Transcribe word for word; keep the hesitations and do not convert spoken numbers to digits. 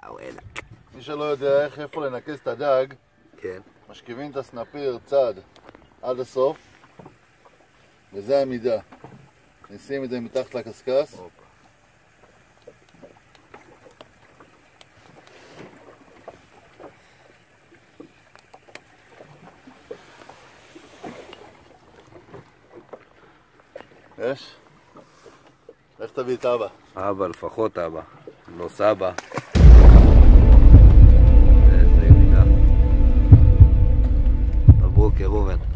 מי שלא יודע איך איפה לנקז את הדג, כן. משכיבים את הסנפיר צד עד הסוף, וזה המידה. נשים את זה מתחת לקסקס. יש? איך תביא את אבא? אבא, לפחות אבא. לא סבא. איזה ימידה. מברוק, ראובן.